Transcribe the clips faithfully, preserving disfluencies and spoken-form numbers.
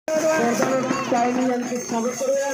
टाळी यांचे स्वागत करूया।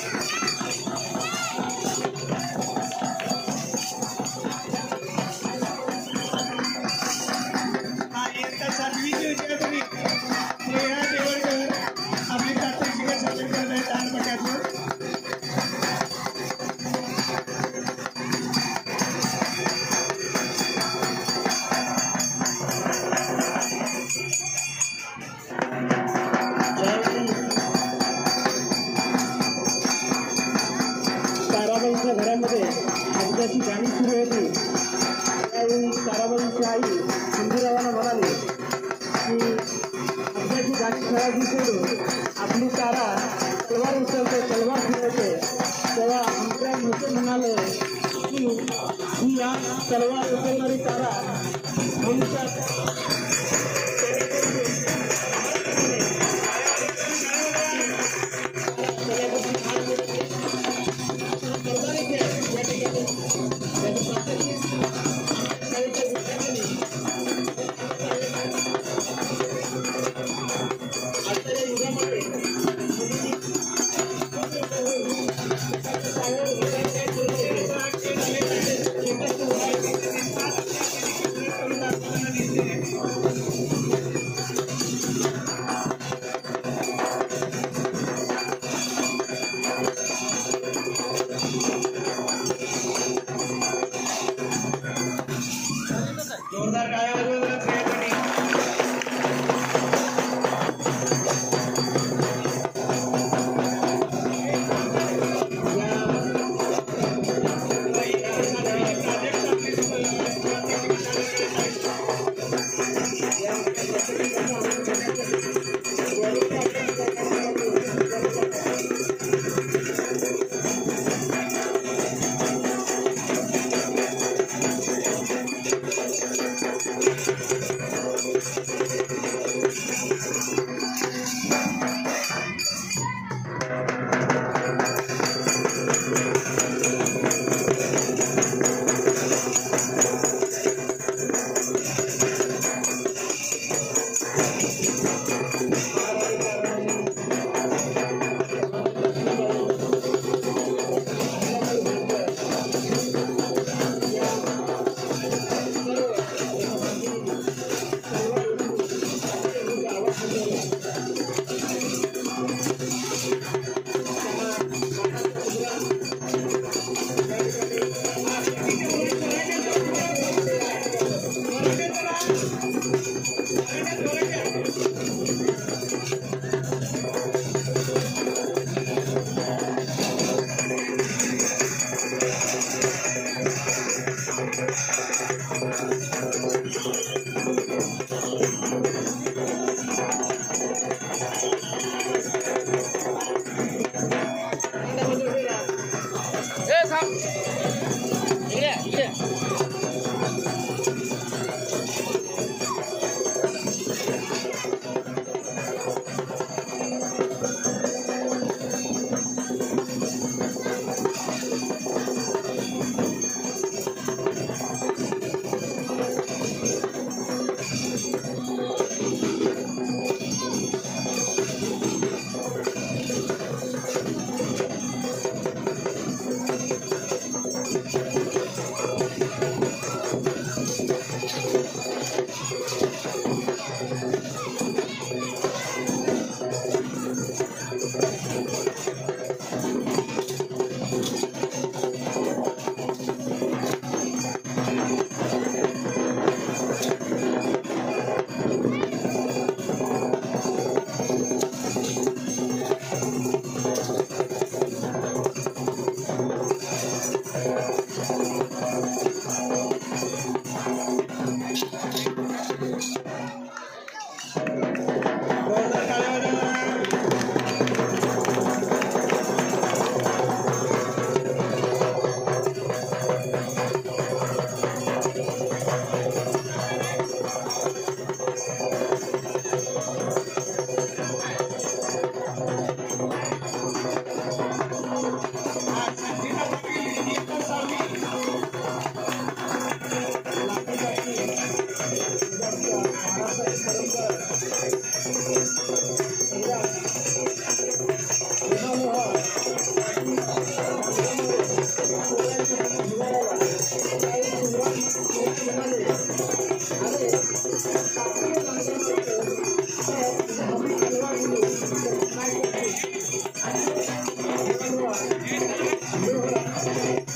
ताराबाईंच्या घरामध्ये आजची गाणी सुरू होती त्यावेळी ताराबाईंची आई इंदिराबाईंना म्हणाली की आजची गाणी खेळायची सोडून आपली तारा तलवार उचलते तलवार फिरवते। तेव्हा आमच्या मोठे म्हणाले की ही या तलवार उचलणारी तारा भविष्यात जोरदार टाळ्या वाजवा प्रियासाठी।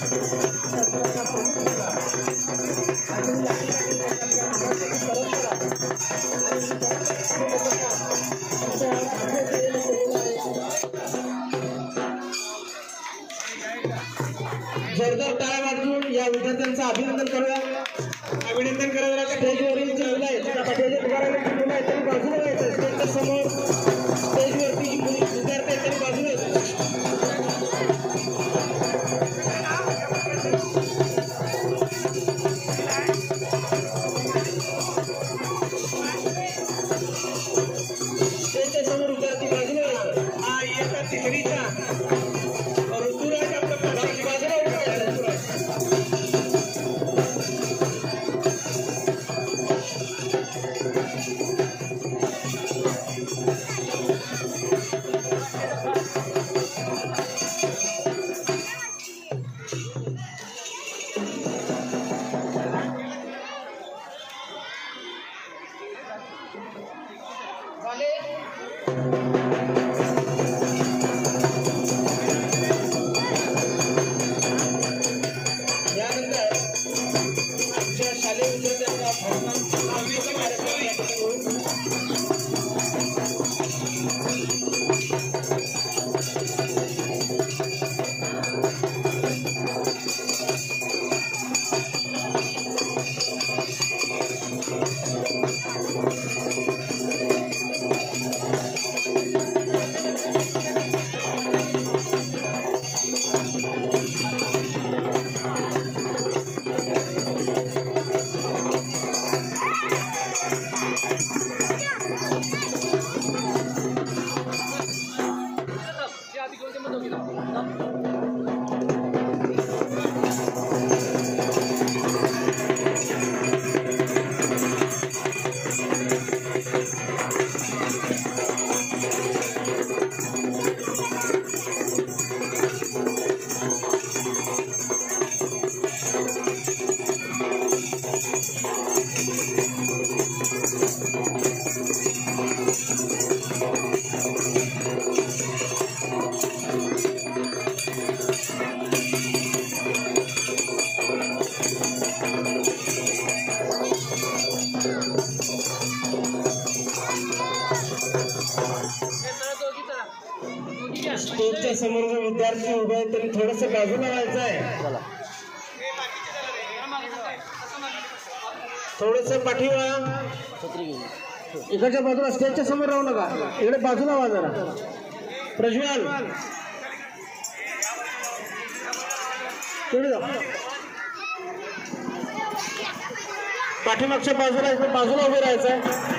जोरदार टाळ्या वाजवून या विद्यार्थ्यांचं अभिनंदन करूया. अभिनंदन करायला स्टेजवरील जी मुलं आहेत त्या पाठीवरील उभारलेली जी मुलं आहेत त्यांनी बाजूला यायचं. स्टेजच्या समोर स्टेजवरती जी मुली विद्यार्थी आहेत त्यांनी बाजूला यायचं. स्टेजच्या समोर विद्यार्थी बाजूला यायचं. हा येता तिकडीचा ऋतुराज आपलं प्रत्येक बाजूला उभा आहे. स्टेजच्या समोर जो विद्यार्थी उभे आहेत त्यांनी थोडस बाजूला व्हायचं आहे. थोडस पाठीवळा इकडच्या बाजूला स्टेजच्या समोर राहू नका. इकडे बाजूला व्हा जरा. प्रज्वल तिकडे जा. पाठीमागच्या बाजूला इकडे बाजूला उभे राहायचं आहे.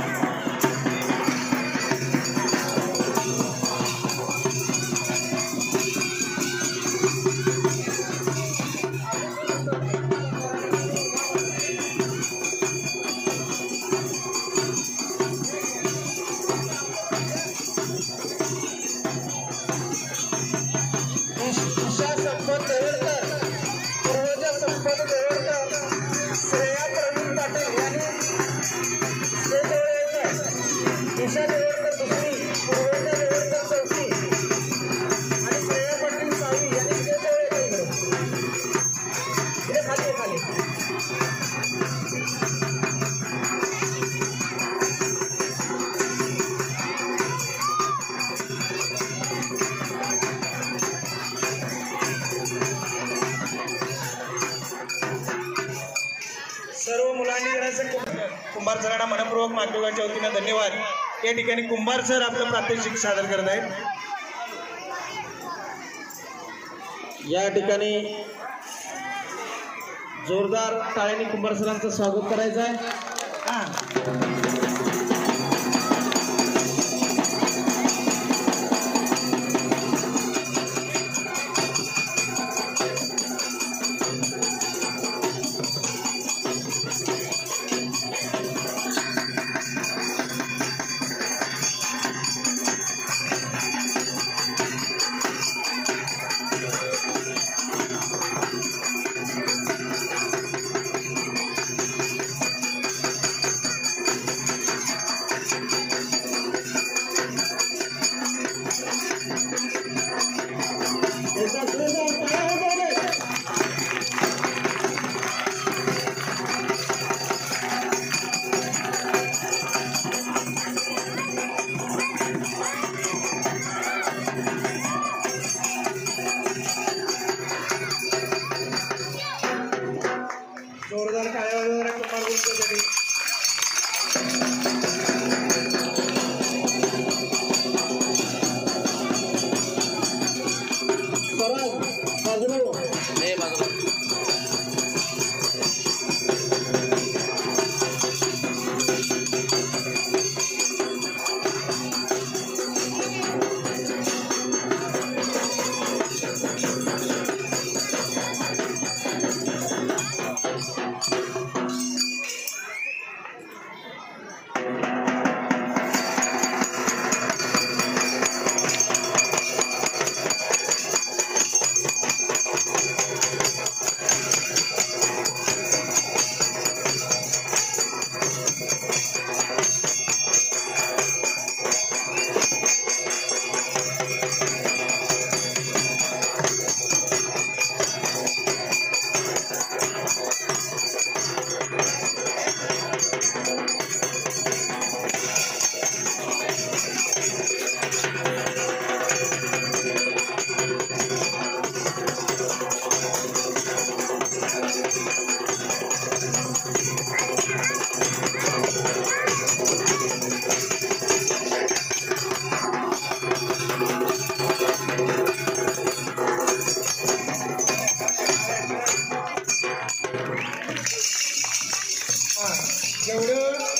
सर्व मुलांनी कुंभार सरांना मनपूर्वक माध्यमांच्या वतीने धन्यवाद. या ठिकाणी कुंभार सर आपलं प्रात्यक्षिक सादर करत आहेत. या ठिकाणी जोरदार टाळ्यांनी कुंभार सरांचं स्वागत करायचं आहे. जेवढं